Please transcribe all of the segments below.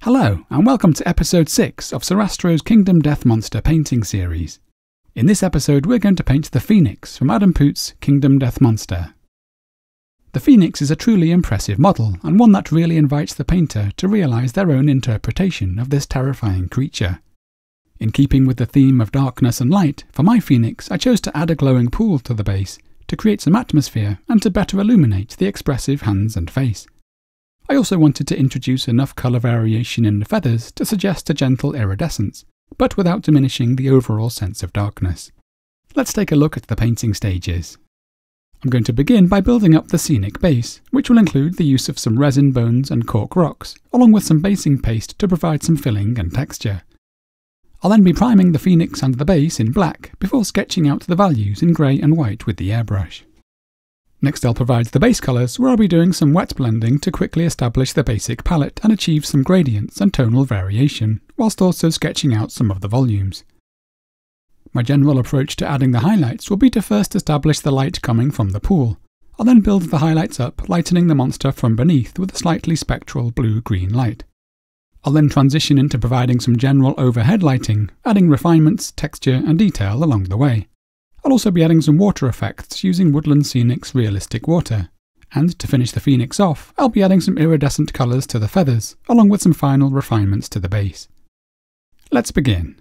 Hello, and welcome to episode 6 of Sarastro's Kingdom Death Monster painting series. In this episode we're going to paint the Phoenix from Adam Poots' Kingdom Death Monster. The Phoenix is a truly impressive model, and one that really invites the painter to realise their own interpretation of this terrifying creature. In keeping with the theme of darkness and light, for my Phoenix I chose to add a glowing pool to the base to create some atmosphere and to better illuminate the expressive hands and face. I also wanted to introduce enough colour variation in the feathers to suggest a gentle iridescence, but without diminishing the overall sense of darkness. Let's take a look at the painting stages. I'm going to begin by building up the scenic base, which will include the use of some resin bones and cork rocks, along with some basing paste to provide some filling and texture. I'll then be priming the Phoenix and the base in black before sketching out the values in grey and white with the airbrush. Next I'll provide the base colours, where I'll be doing some wet blending to quickly establish the basic palette and achieve some gradients and tonal variation, whilst also sketching out some of the volumes. My general approach to adding the highlights will be to first establish the light coming from the pool. I'll then build the highlights up, lightening the monster from beneath with a slightly spectral blue-green light. I'll then transition into providing some general overhead lighting, adding refinements, texture and detail along the way. I'll also be adding some water effects using Woodland Scenic's realistic water. And to finish the Phoenix off, I'll be adding some iridescent colours to the feathers, along with some final refinements to the base. Let's begin.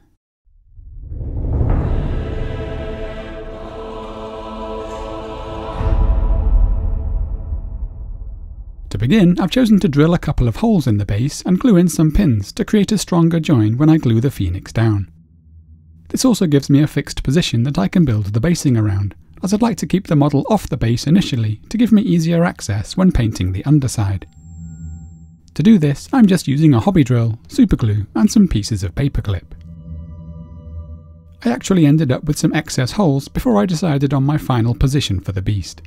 To begin, I've chosen to drill a couple of holes in the base and glue in some pins to create a stronger join when I glue the Phoenix down. This also gives me a fixed position that I can build the basing around, as I'd like to keep the model off the base initially to give me easier access when painting the underside. To do this, I'm just using a hobby drill, superglue and some pieces of paperclip. I actually ended up with some excess holes before I decided on my final position for the beast.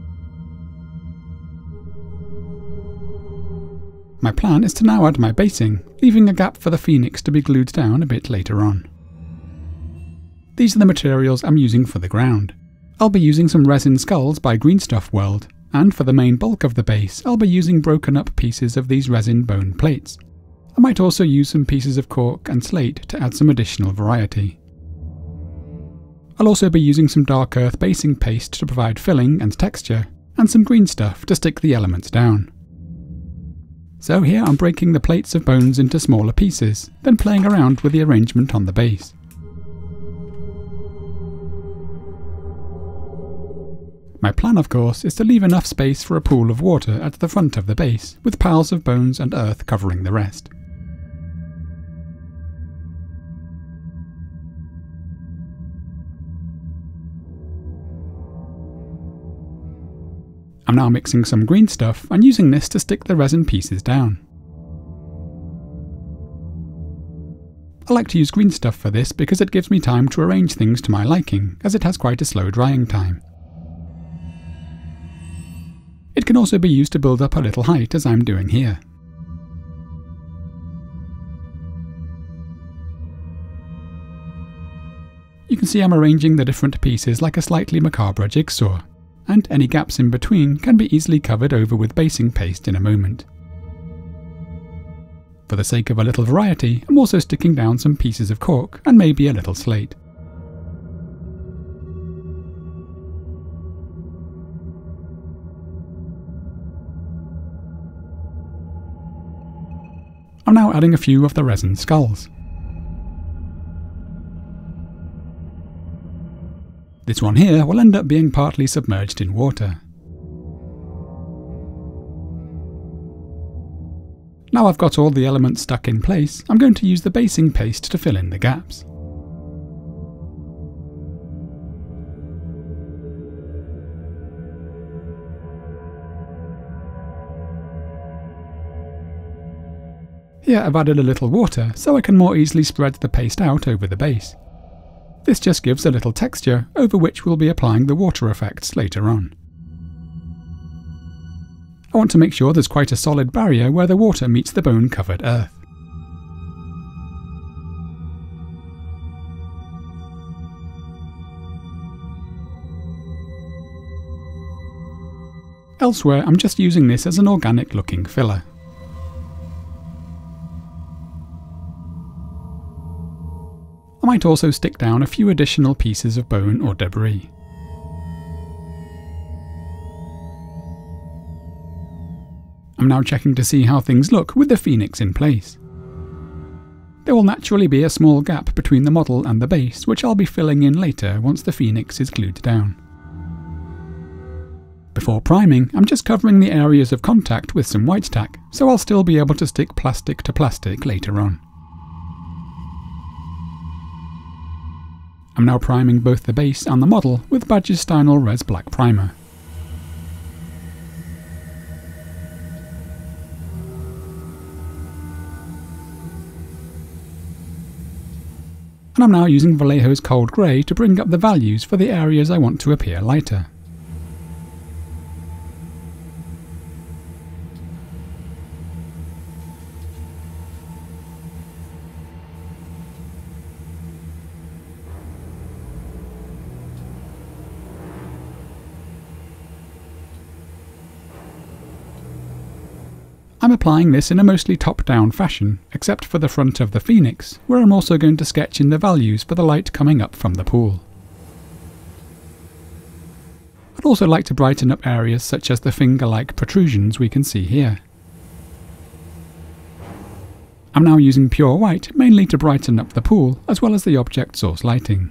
My plan is to now add my basing, leaving a gap for the Phoenix to be glued down a bit later on. These are the materials I'm using for the ground. I'll be using some resin skulls by Greenstuff World, and for the main bulk of the base I'll be using broken up pieces of these resin bone plates. I might also use some pieces of cork and slate to add some additional variety. I'll also be using some dark earth basing paste to provide filling and texture, and some green stuff to stick the elements down. So here I'm breaking the plates of bones into smaller pieces, then playing around with the arrangement on the base. My plan, of course, is to leave enough space for a pool of water at the front of the base, with piles of bones and earth covering the rest. I'm now mixing some green stuff and using this to stick the resin pieces down. I like to use green stuff for this because it gives me time to arrange things to my liking, as it has quite a slow drying time. It can also be used to build up a little height, as I'm doing here. You can see I'm arranging the different pieces like a slightly macabre jigsaw, and any gaps in between can be easily covered over with basing paste in a moment. For the sake of a little variety, I'm also sticking down some pieces of cork and maybe a little slate. I'm now adding a few of the resin skulls. This one here will end up being partly submerged in water. Now I've got all the elements stuck in place, I'm going to use the basing paste to fill in the gaps. Here I've added a little water so I can more easily spread the paste out over the base. This just gives a little texture over which we'll be applying the water effects later on. I want to make sure there's quite a solid barrier where the water meets the bone-covered earth. Elsewhere, I'm just using this as an organic looking filler. I might also stick down a few additional pieces of bone or debris. I'm now checking to see how things look with the Phoenix in place. There will naturally be a small gap between the model and the base, which I'll be filling in later once the Phoenix is glued down. Before priming, I'm just covering the areas of contact with some white tack, so I'll still be able to stick plastic to plastic later on. I'm now priming both the base and the model with Badger Steinel Res Black Primer. And I'm now using Vallejo's Cold Grey to bring up the values for the areas I want to appear lighter. I'm applying this in a mostly top-down fashion, except for the front of the Phoenix, where I'm also going to sketch in the values for the light coming up from the pool. I'd also like to brighten up areas such as the finger-like protrusions we can see here. I'm now using pure white mainly to brighten up the pool, as well as the object source lighting.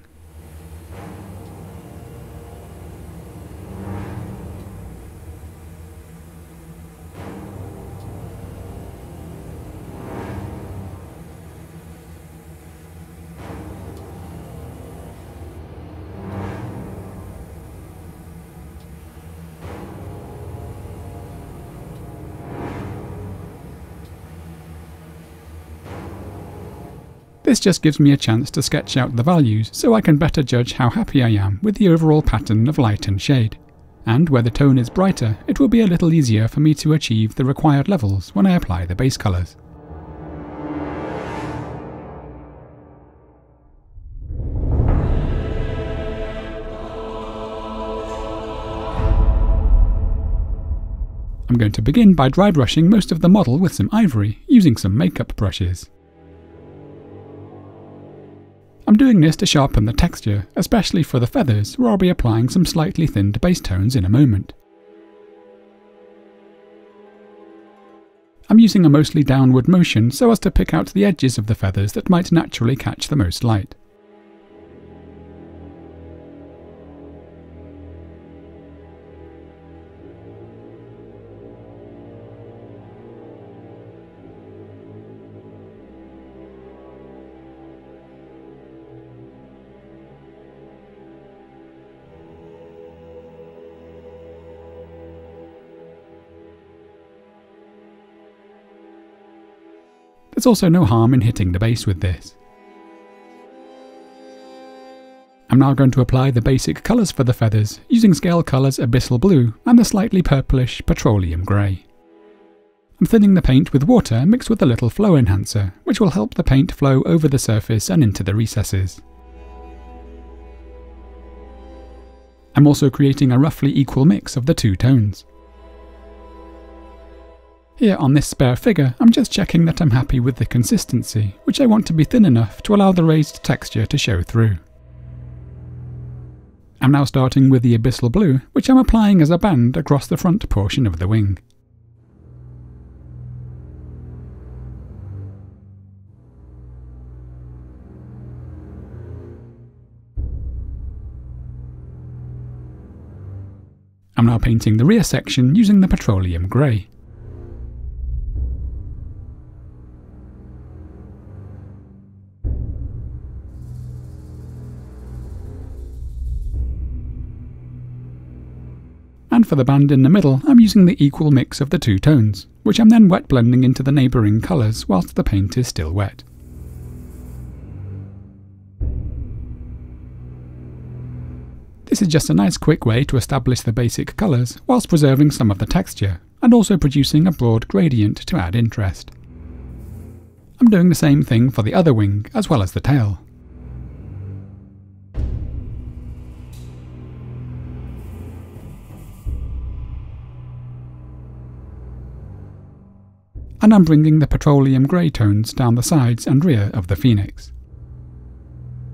This just gives me a chance to sketch out the values so I can better judge how happy I am with the overall pattern of light and shade. And where the tone is brighter, it will be a little easier for me to achieve the required levels when I apply the base colours. I'm going to begin by dry brushing most of the model with some ivory, using some makeup brushes. I'm doing this to sharpen the texture, especially for the feathers, where I'll be applying some slightly thinned base tones in a moment. I'm using a mostly downward motion so as to pick out the edges of the feathers that might naturally catch the most light. There's also no harm in hitting the base with this. I'm now going to apply the basic colours for the feathers, using Scale Colours Abyssal Blue and the slightly purplish Petroleum Grey. I'm thinning the paint with water mixed with a little flow enhancer, which will help the paint flow over the surface and into the recesses. I'm also creating a roughly equal mix of the two tones. Here on this spare figure, I'm just checking that I'm happy with the consistency, which I want to be thin enough to allow the raised texture to show through. I'm now starting with the Abyssal Blue, which I'm applying as a band across the front portion of the wing. I'm now painting the rear section using the Petroleum Grey. And for the band in the middle, I'm using the equal mix of the two tones, which I'm then wet blending into the neighbouring colours whilst the paint is still wet. This is just a nice quick way to establish the basic colours whilst preserving some of the texture, and also producing a broad gradient to add interest. I'm doing the same thing for the other wing, as well as the tail. And I'm bringing the Petroleum Grey tones down the sides and rear of the Phoenix.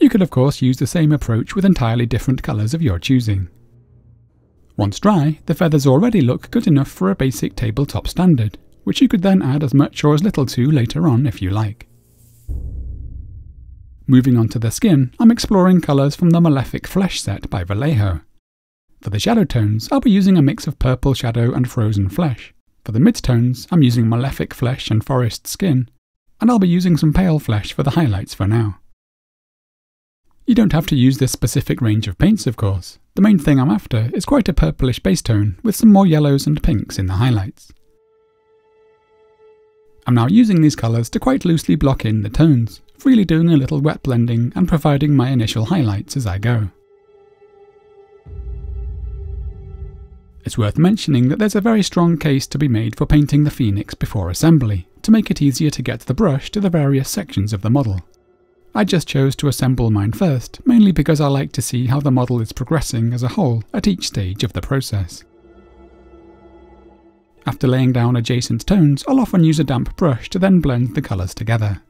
could of course use the same approach with entirely different colours of your choosing. Once dry, the feathers already look good enough for a basic tabletop standard, which you could then add as much or as little to later on if you like. Moving on to the skin, I'm exploring colours from the Malefic Flesh set by Vallejo. For the shadow tones, I'll be using a mix of purple shadow and frozen flesh. For the midtones, I'm using Malefic Flesh and Forest Skin, and I'll be using some pale flesh for the highlights for now. You don't have to use this specific range of paints, of course. The main thing I'm after is quite a purplish base tone with some more yellows and pinks in the highlights. I'm now using these colours to quite loosely block in the tones, freely doing a little wet blending and providing my initial highlights as I go. It's worth mentioning that there's a very strong case to be made for painting the Phoenix before assembly, to make it easier to get the brush to the various sections of the model. I just chose to assemble mine first, mainly because I like to see how the model is progressing as a whole at each stage of the process. After laying down adjacent tones, I'll often use a damp brush to then blend the colours together.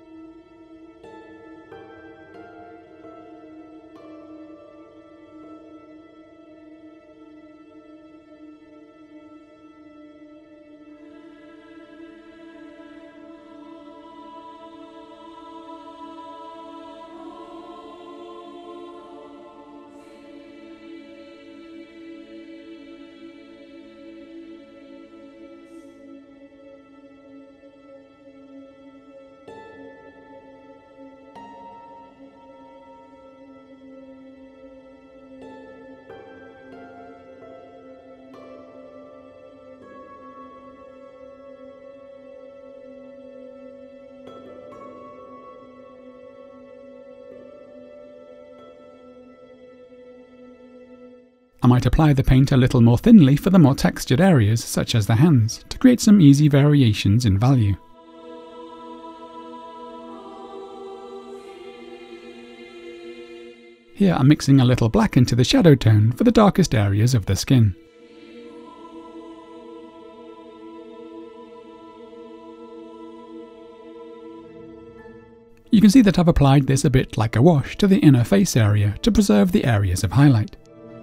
I might apply the paint a little more thinly for the more textured areas, such as the hands, to create some easy variations in value. Here I'm mixing a little black into the shadow tone for the darkest areas of the skin. You can see that I've applied this a bit like a wash to the inner face area to preserve the areas of highlight.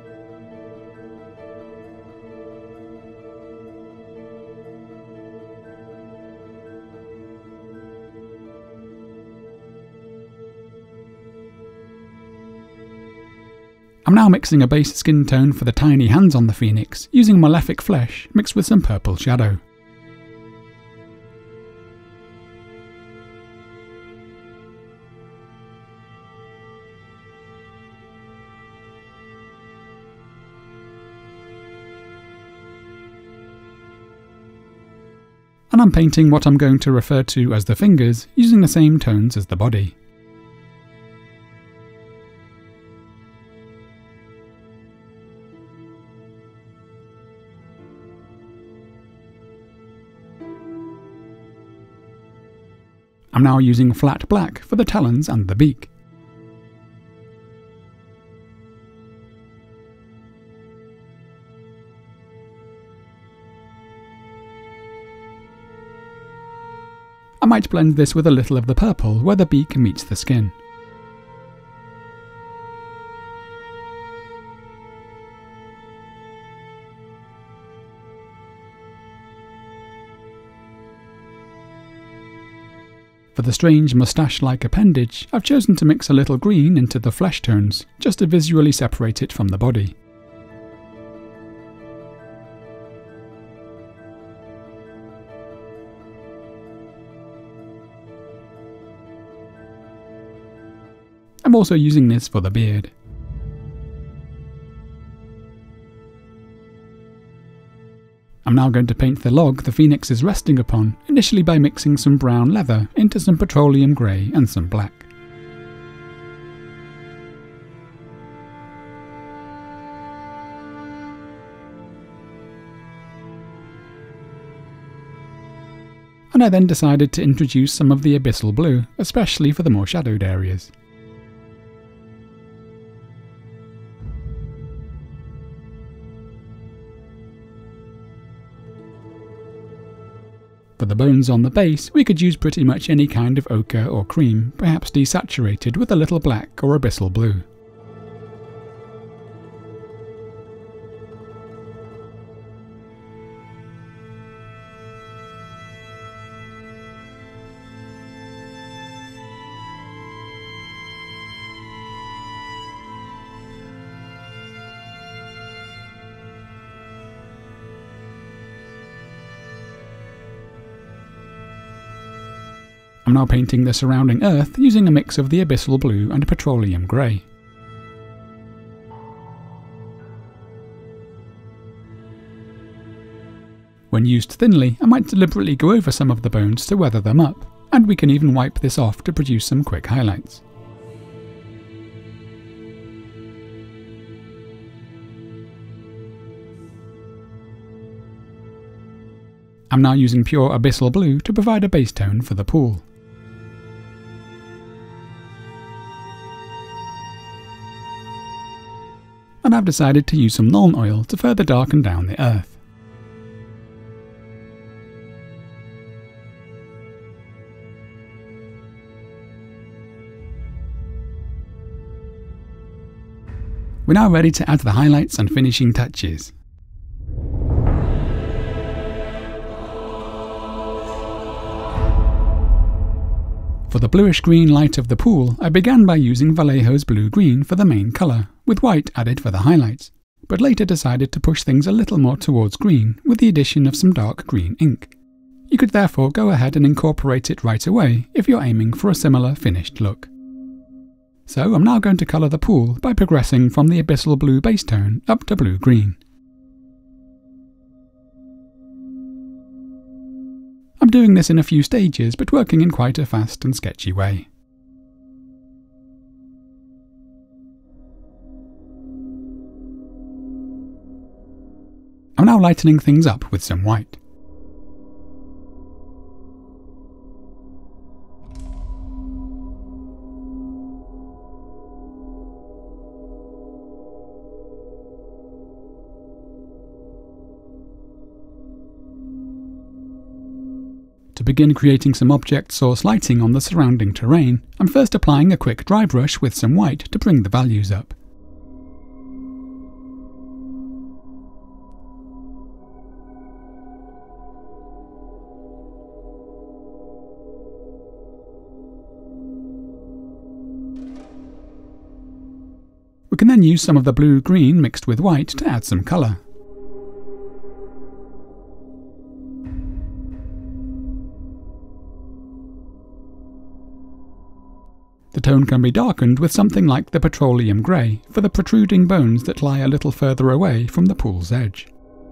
I'm now mixing a base skin tone for the tiny hands on the Phoenix, using Malefic Flesh mixed with some purple shadow. And I'm painting what I'm going to refer to as the fingers, using the same tones as the body. I'm now using flat black for the talons and the beak. I might blend this with a little of the purple where the beak meets the skin. For the strange moustache-like appendage, I've chosen to mix a little green into the flesh tones, just to visually separate it from the body. I'm also using this for the beard. I'm now going to paint the log the Phoenix is resting upon, initially by mixing some brown leather into some petroleum grey and some black. And I then decided to introduce some of the abyssal blue, especially for the more shadowed areas. For the bones on the base, we could use pretty much any kind of ochre or cream, perhaps desaturated with a little black or abyssal blue. I'm now painting the surrounding earth using a mix of the abyssal blue and petroleum grey. When used thinly, I might deliberately go over some of the bones to weather them up, and we can even wipe this off to produce some quick highlights. I'm now using pure abyssal blue to provide a base tone for the pool. And I've decided to use some Nuln Oil to further darken down the earth. We're now ready to add the highlights and finishing touches. For the bluish-green light of the pool, I began by using Vallejo's blue-green for the main colour, with white added for the highlights, but later decided to push things a little more towards green with the addition of some dark green ink. You could therefore go ahead and incorporate it right away if you're aiming for a similar finished look. So I'm now going to colour the pool by progressing from the abyssal blue base tone up to blue-green. I'm doing this in a few stages, but working in quite a fast and sketchy way. I'm now lightening things up with some white. To begin creating some object source lighting on the surrounding terrain, I'm first applying a quick dry brush with some white to bring the values up. We can then use some of the blue-green mixed with white to add some colour. The tone can be darkened with something like the petroleum grey for the protruding bones that lie a little further away from the pool's edge.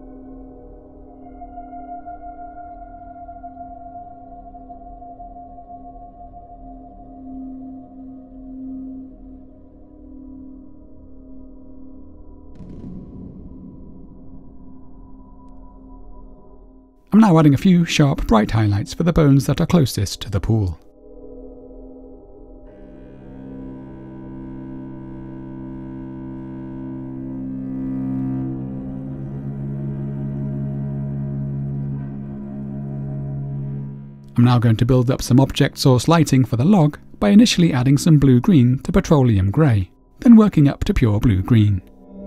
I'm now adding a few sharp, bright highlights for the bones that are closest to the pool. I'm now going to build up some object source lighting for the log by initially adding some blue-green to petroleum grey, then working up to pure blue-green.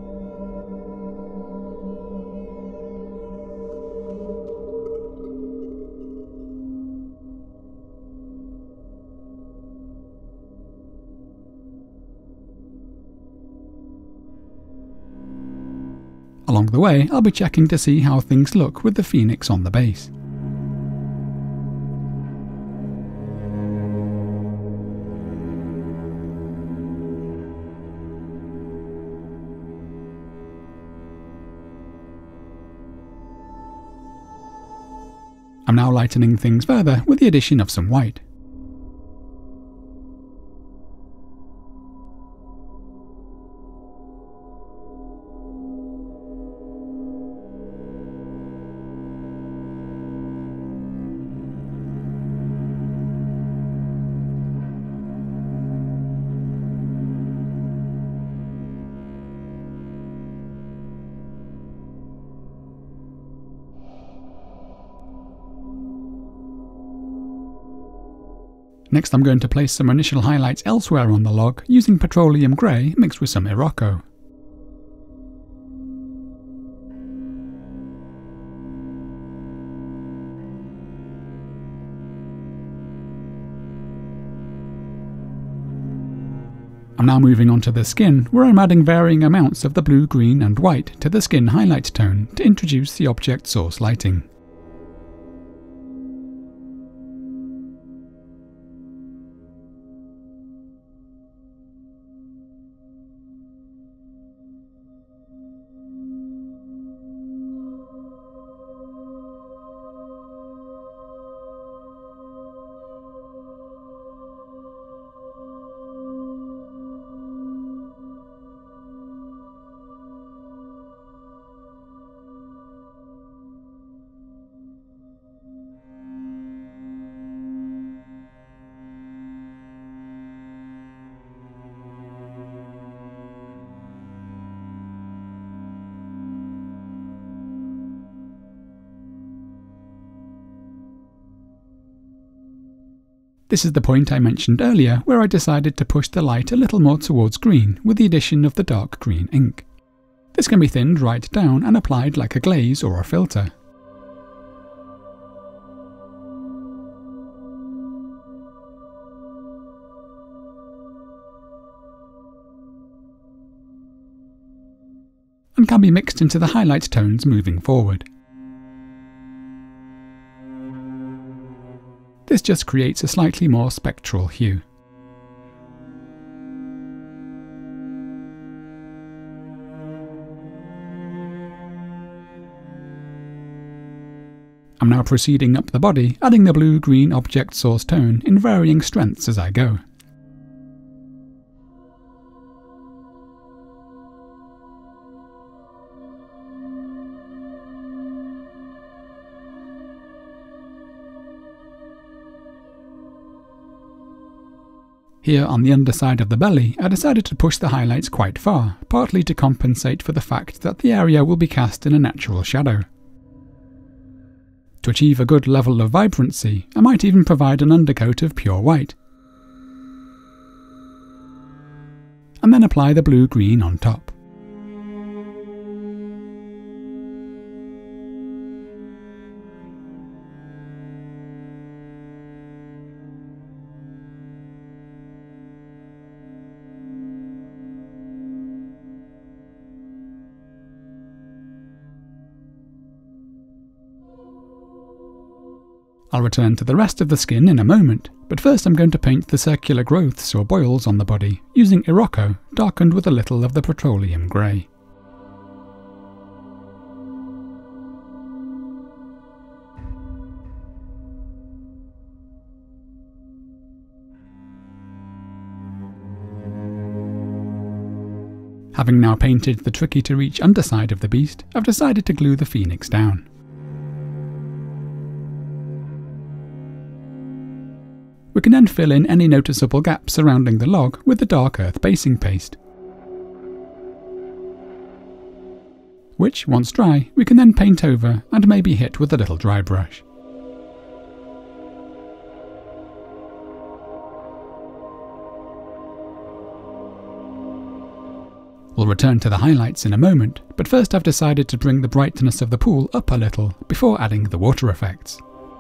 Along the way, I'll be checking to see how things look with the phoenix on the base. I'm now lightening things further with the addition of some white. Next I'm going to place some initial highlights elsewhere on the log using petroleum grey mixed with some Iroko. I'm now moving on to the skin, where I'm adding varying amounts of the blue, green and white to the skin highlight tone to introduce the object source lighting. This is the point I mentioned earlier where I decided to push the light a little more towards green with the addition of the dark green ink. This can be thinned right down and applied like a glaze or a filter. And can be mixed into the highlight tones moving forward. This just creates a slightly more spectral hue. I'm now proceeding up the body, adding the blue-green object source tone in varying strengths as I go. Here on the underside of the belly, I decided to push the highlights quite far, partly to compensate for the fact that the area will be cast in a natural shadow. To achieve a good level of vibrancy, I might even provide an undercoat of pure white, and then apply the blue-green on top. I'll return to the rest of the skin in a moment, but first I'm going to paint the circular growths or boils on the body, using Iroko, darkened with a little of the petroleum grey. Having now painted the tricky to reach underside of the beast, I've decided to glue the phoenix down. We can then fill in any noticeable gaps surrounding the log with the dark earth basing paste, which, once dry, we can then paint over and maybe hit with a little dry brush. We'll return to the highlights in a moment, but first I've decided to bring the brightness of the pool up a little before adding the water effects.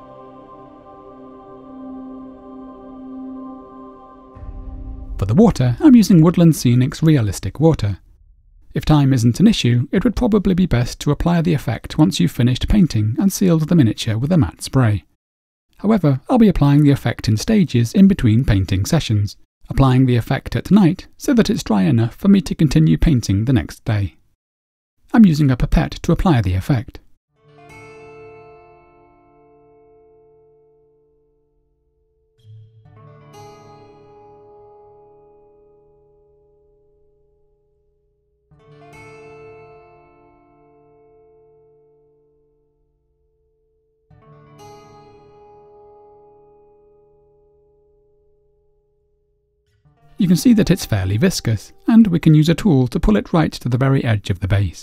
For the water, I'm using Woodland Scenic's Realistic Water. If time isn't an issue, it would probably be best to apply the effect once you've finished painting and sealed the miniature with a matte spray. However, I'll be applying the effect in stages in between painting sessions, applying the effect at night so that it's dry enough for me to continue painting the next day. I'm using a pipette to apply the effect. You can see that it's fairly viscous, and we can use a tool to pull it right to the very edge of the base.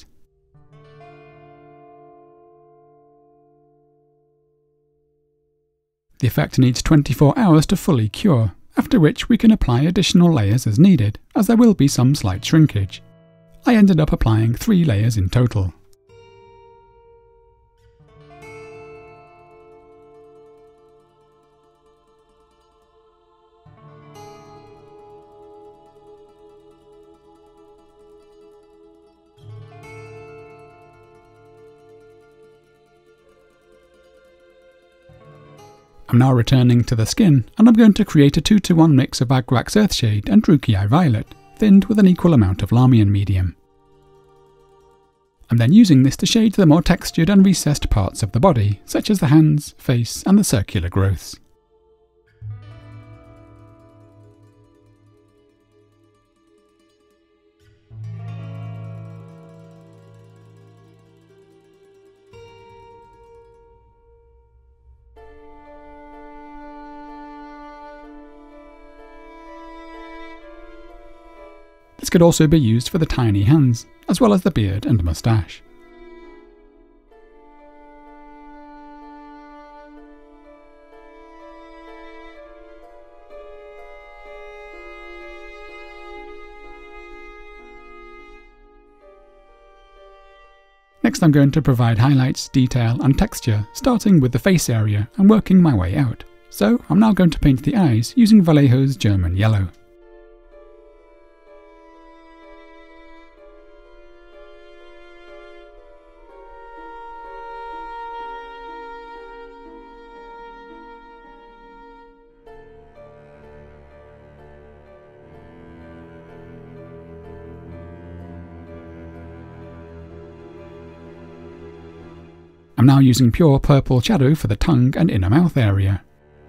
The effect needs 24 hours to fully cure, after which we can apply additional layers as needed, as there will be some slight shrinkage. I ended up applying 3 layers in total. I'm now returning to the skin, and I'm going to create a 2-to-1 mix of Agrax Earthshade and Druchii Violet, thinned with an equal amount of Lahmian medium. I'm then using this to shade the more textured and recessed parts of the body, such as the hands, face, and the circular growths. This could also be used for the tiny hands, as well as the beard and moustache. Next I'm going to provide highlights, detail and texture, starting with the face area and working my way out. So I'm now going to paint the eyes using Vallejo's German Yellow. I'm now using pure purple shadow for the tongue and inner mouth area.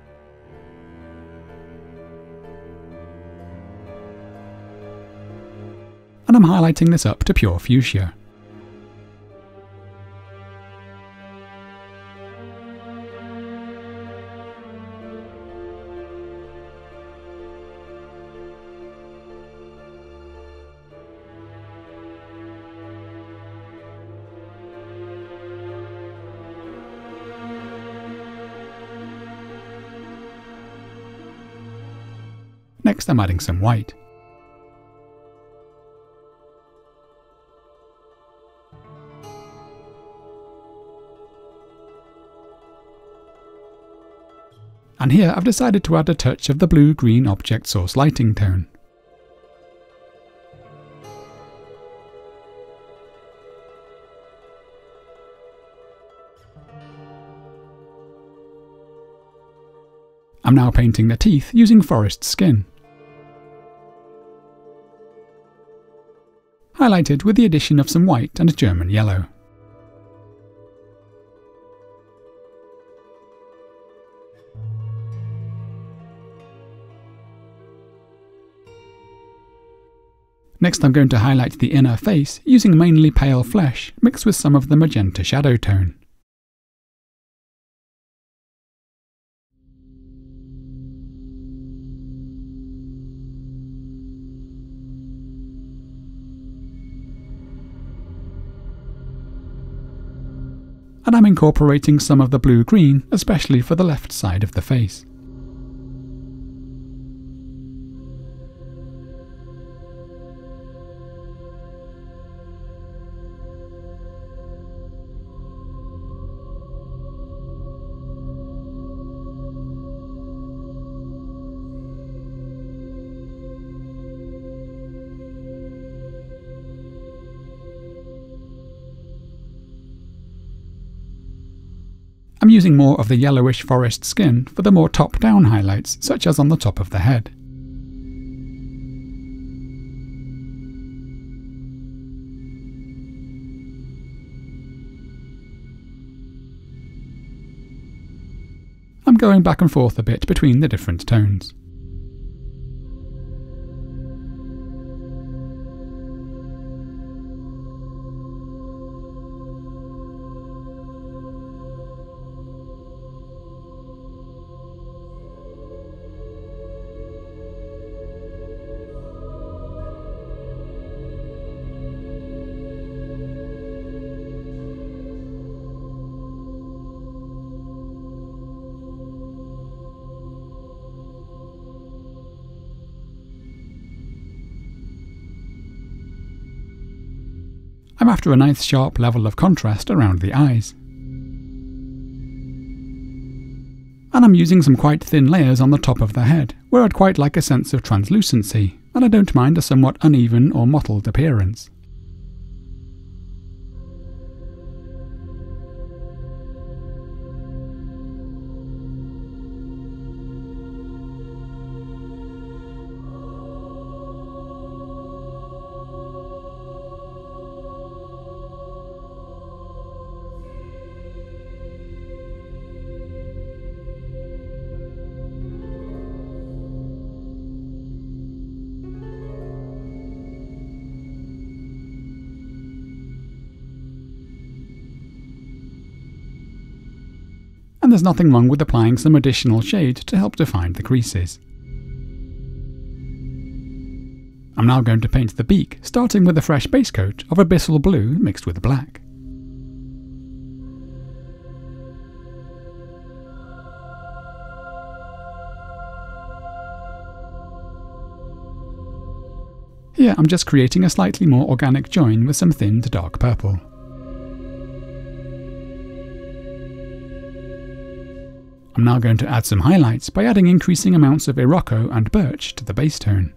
And I'm highlighting this up to pure fuchsia. Next I'm adding some white. And here I've decided to add a touch of the blue-green object source lighting tone. I'm now painting the teeth using forest skin, highlighted with the addition of some white and German yellow. Next I'm going to highlight the inner face using mainly pale flesh mixed with some of the magenta shadow tone. And I'm incorporating some of the blue-green, especially for the left side of the face. I'm using more of the yellowish forest skin for the more top-down highlights, such as on the top of the head. I'm going back and forth a bit between the different tones. I'm after a nice sharp level of contrast around the eyes. And I'm using some quite thin layers on the top of the head, where I'd quite like a sense of translucency, and I don't mind a somewhat uneven or mottled appearance. And there's nothing wrong with applying some additional shade to help define the creases. I'm now going to paint the beak, starting with a fresh base coat of abyssal blue mixed with black. Here I'm just creating a slightly more organic join with some thinned dark purple. I'm now going to add some highlights by adding increasing amounts of Iroko and birch to the base tone.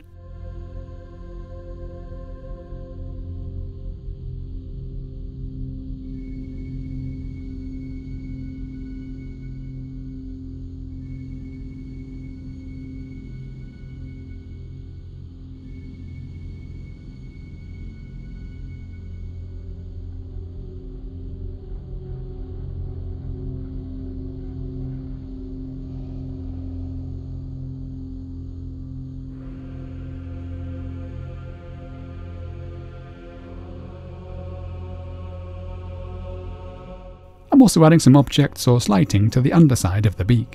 I'm also adding some object source lighting to the underside of the beak.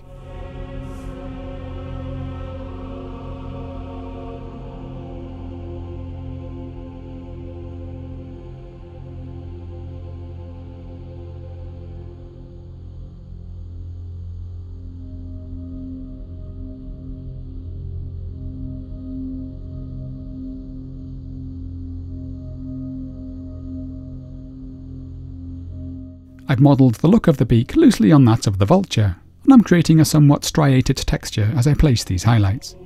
I've modelled the look of the beak loosely on that of the vulture, and I'm creating a somewhat striated texture as I place these highlights.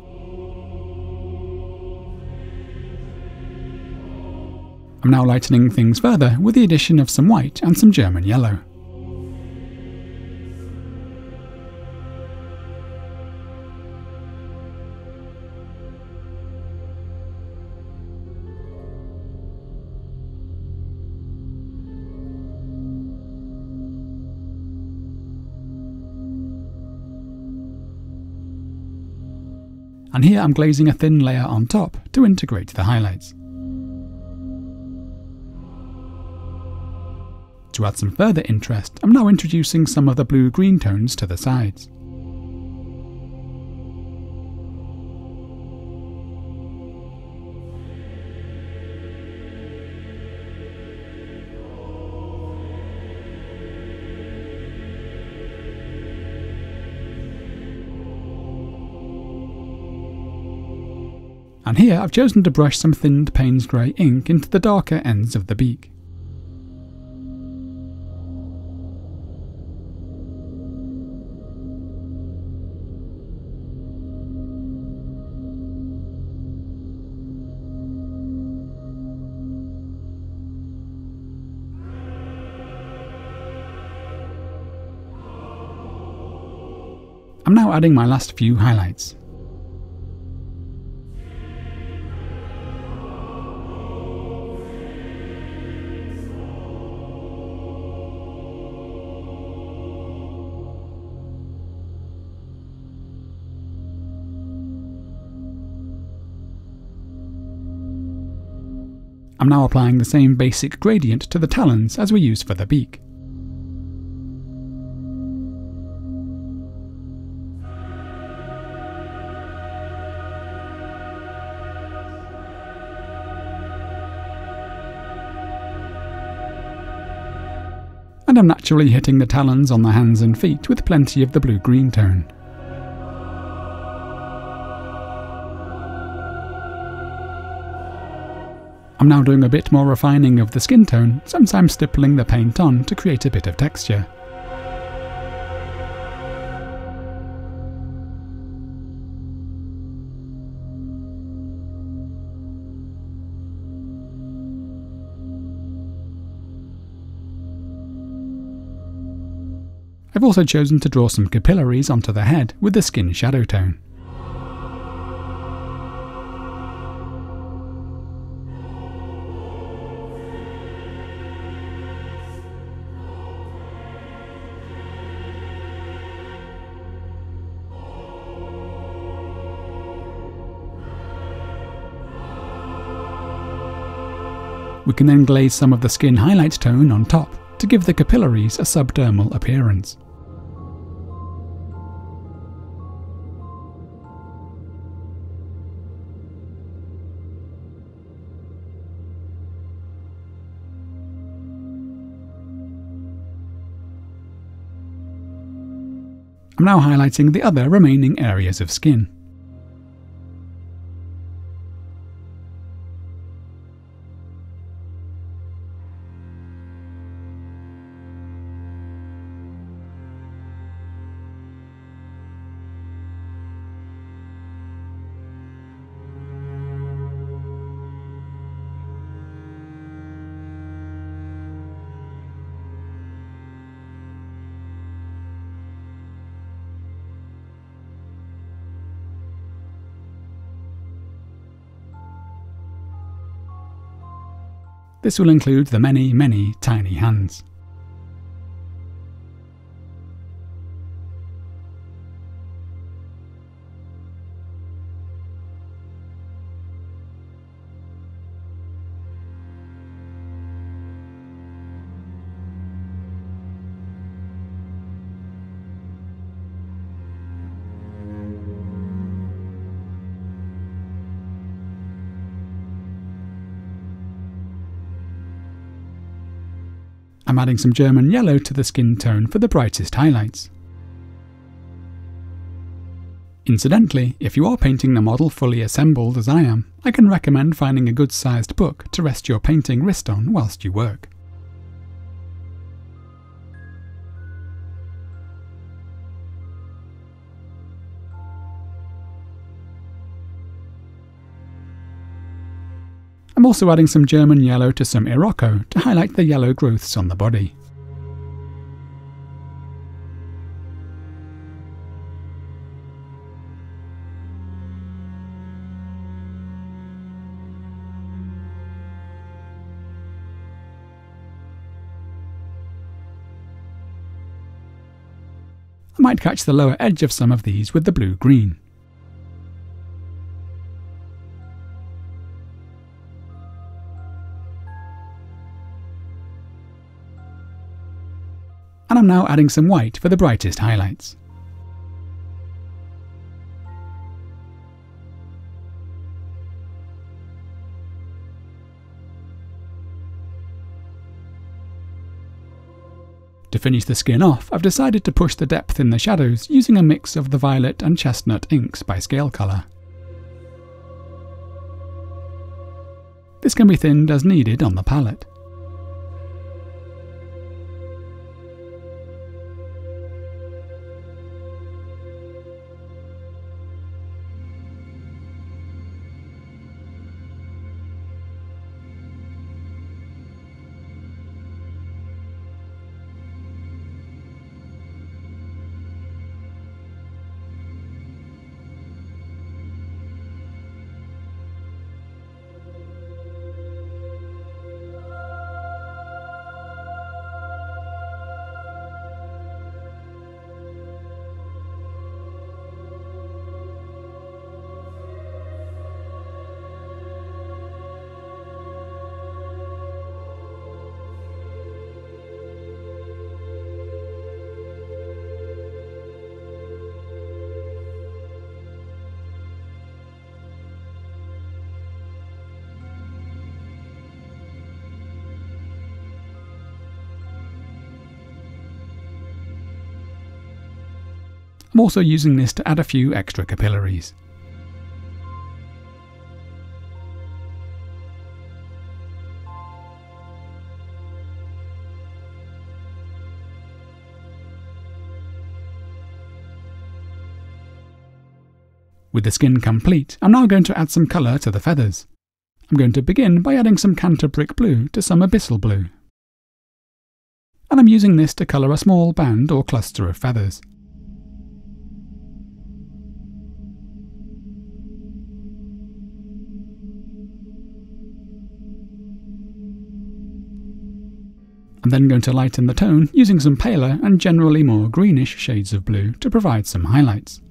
I'm now lightening things further with the addition of some white and some German yellow. And here I'm glazing a thin layer on top to integrate the highlights. To add some further interest, I'm now introducing some of the blue-green tones to the sides. And here I've chosen to brush some thinned Payne's Grey ink into the darker ends of the beak. I'm now adding my last few highlights. I'm now applying the same basic gradient to the talons as we used for the beak. And I'm naturally hitting the talons on the hands and feet with plenty of the blue-green tone. I'm now doing a bit more refining of the skin tone, sometimes stippling the paint on to create a bit of texture. I've also chosen to draw some capillaries onto the head with the skin shadow tone. We can then glaze some of the skin highlight tone on top to give the capillaries a subdermal appearance. I'm now highlighting the other remaining areas of skin. This will include the many, many tiny hands. I'm adding some German yellow to the skin tone for the brightest highlights. Incidentally, if you are painting the model fully assembled as I am, I can recommend finding a good sized book to rest your painting wrist on whilst you work. I'm also adding some German yellow to some Iroko to highlight the yellow growths on the body. I might catch the lower edge of some of these with the blue-green. And I'm now adding some white for the brightest highlights. To finish the skin off, I've decided to push the depth in the shadows using a mix of the violet and chestnut inks by Scale Colour. This can be thinned as needed on the palette. I'm also using this to add a few extra capillaries. With the skin complete, I'm now going to add some colour to the feathers. I'm going to begin by adding some Canterbrick blue to some abyssal blue. And I'm using this to colour a small band or cluster of feathers. I'm then going to lighten the tone using some paler and generally more greenish shades of blue to provide some highlights.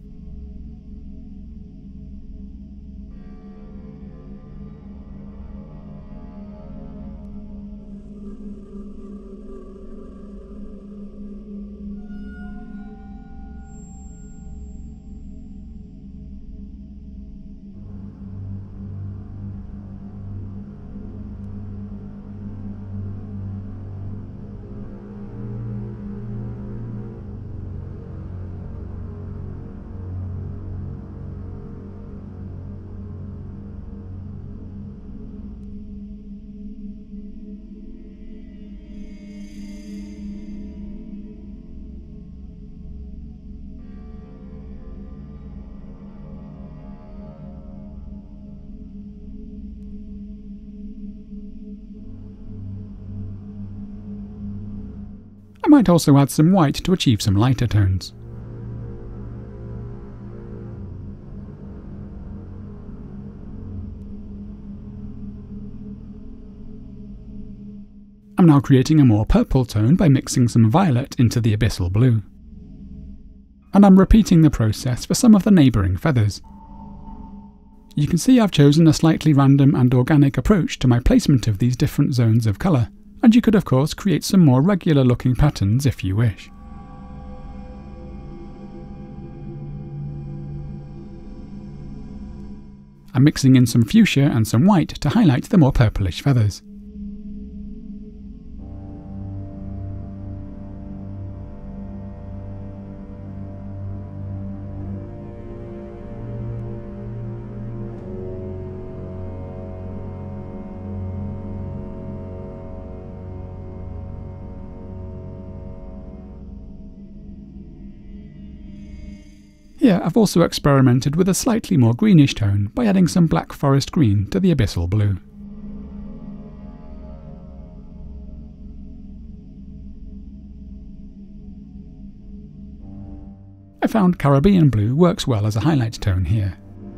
I might also add some white to achieve some lighter tones. I'm now creating a more purple tone by mixing some violet into the abyssal blue. And I'm repeating the process for some of the neighbouring feathers. You can see I've chosen a slightly random and organic approach to my placement of these different zones of colour, and you could of course create some more regular looking patterns if you wish. I'm mixing in some fuchsia and some white to highlight the more purplish feathers. Here I've also experimented with a slightly more greenish tone by adding some black forest green to the abyssal blue. I found Caribbean blue works well as a highlight tone here.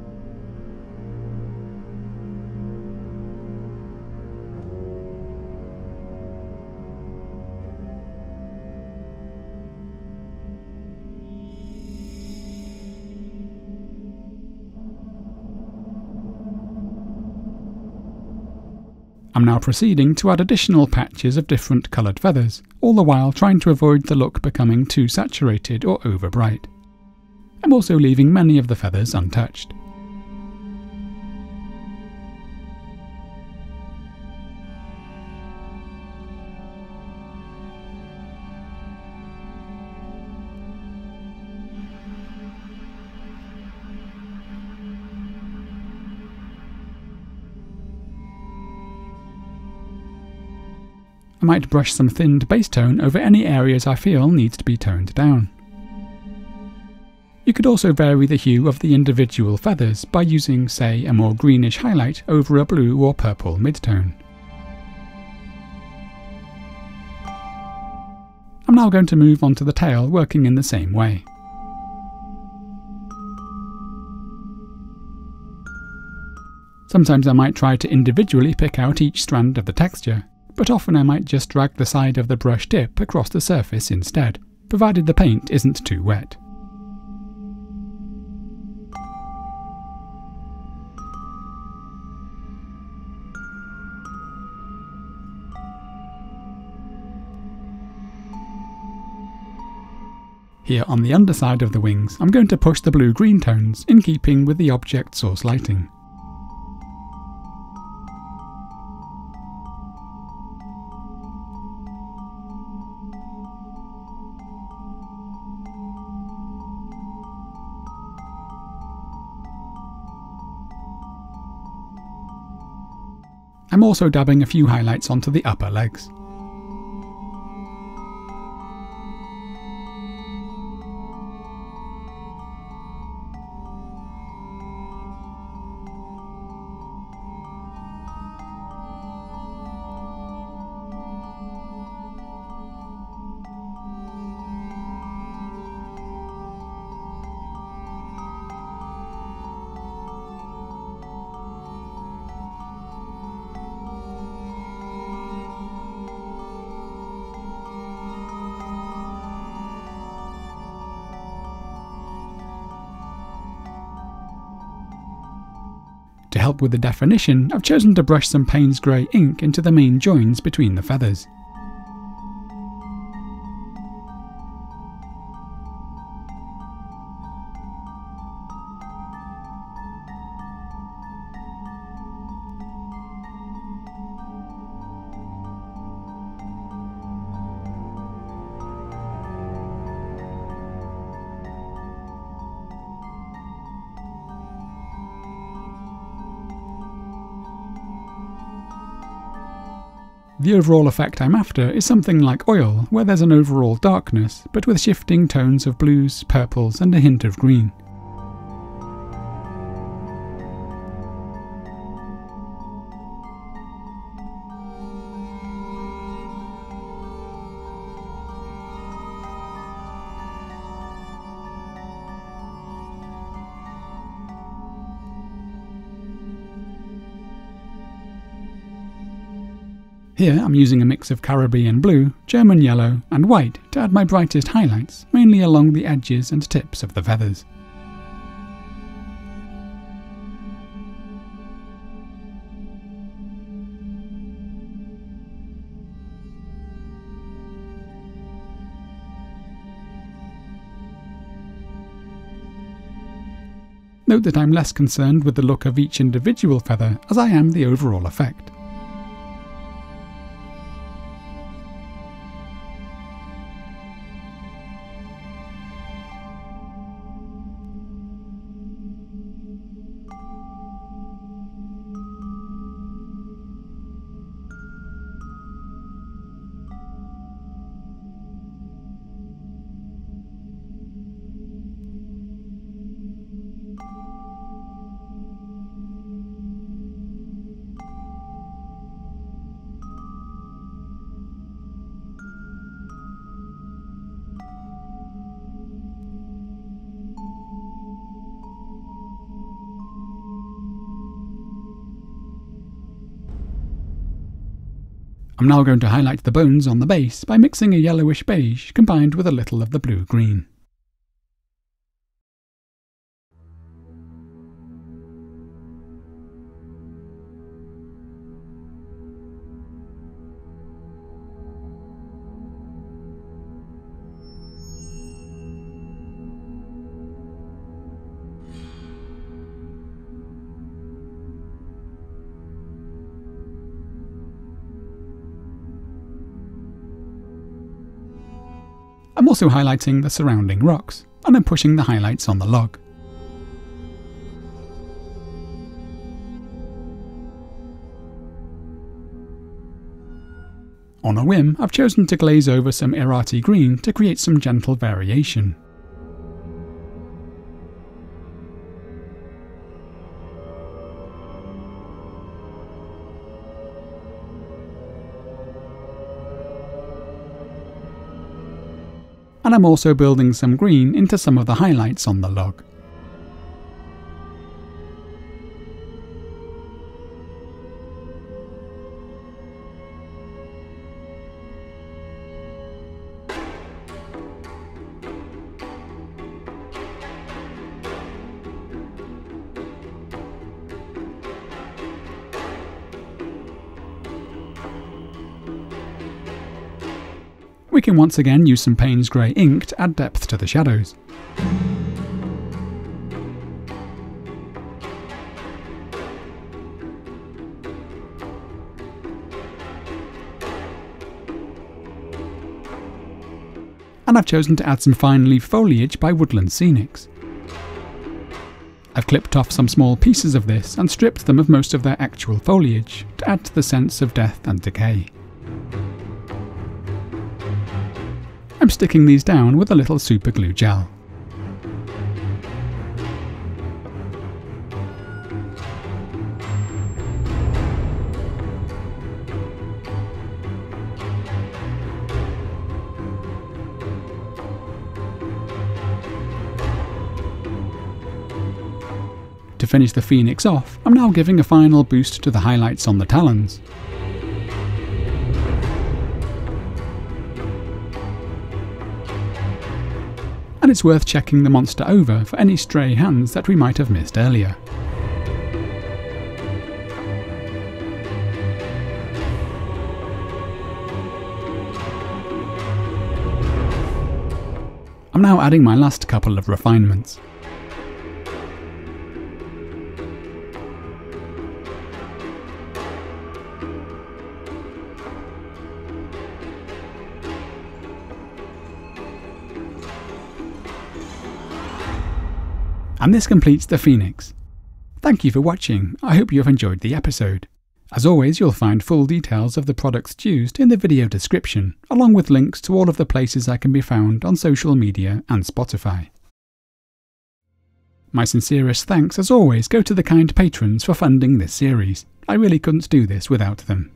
I'm now proceeding to add additional patches of different coloured feathers, all the while trying to avoid the look becoming too saturated or over bright. I'm also leaving many of the feathers untouched. I might brush some thinned base tone over any areas I feel needs to be toned down. You could also vary the hue of the individual feathers by using, say, a more greenish highlight over a blue or purple midtone. I'm now going to move on to the tail, working in the same way. Sometimes I might try to individually pick out each strand of the texture, but often I might just drag the side of the brush tip across the surface instead, provided the paint isn't too wet. Here on the underside of the wings, I'm going to push the blue-green tones in keeping with the object source lighting. I'm also dabbing a few highlights onto the upper legs. help with the definition, I've chosen to brush some Payne's Grey ink into the main joins between the feathers. The overall effect I'm after is something like oil, where there's an overall darkness, but with shifting tones of blues, purples and a hint of green. Here I'm using a mix of Caribbean blue, German yellow and white to add my brightest highlights, mainly along the edges and tips of the feathers. Note that I'm less concerned with the look of each individual feather as I am the overall effect. I'm now going to highlight the bones on the base by mixing a yellowish beige combined with a little of the blue-green. I'm also highlighting the surrounding rocks, and I'm pushing the highlights on the log. On a whim, I've chosen to glaze over some Irati green to create some gentle variation. And I'm also building some green into some of the highlights on the log. We can once again use some Payne's Grey ink to add depth to the shadows. And I've chosen to add some fine leaf foliage by Woodland Scenics. I've clipped off some small pieces of this and stripped them of most of their actual foliage to add to the sense of death and decay. I'm sticking these down with a little super glue gel. To finish the phoenix off, I'm now giving a final boost to the highlights on the talons. And it's worth checking the monster over for any stray hands that we might have missed earlier. I'm now adding my last couple of refinements. And this completes the Phoenix. Thank you for watching. I hope you have enjoyed the episode. As always, you'll find full details of the products used in the video description, along with links to all of the places I can be found on social media and Spotify. My sincerest thanks, as always, go to the kind patrons for funding this series. I really couldn't do this without them.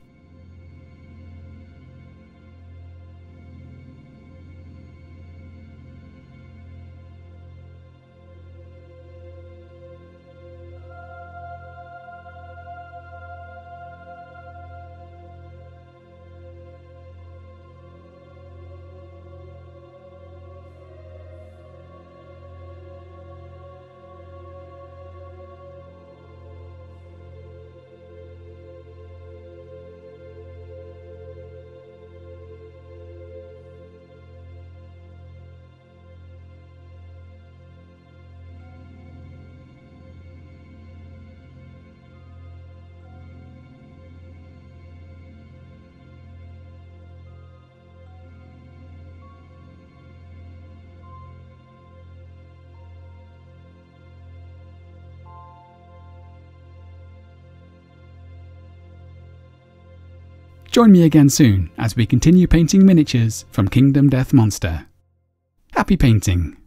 Join me again soon as we continue painting miniatures from Kingdom Death Monster. Happy painting!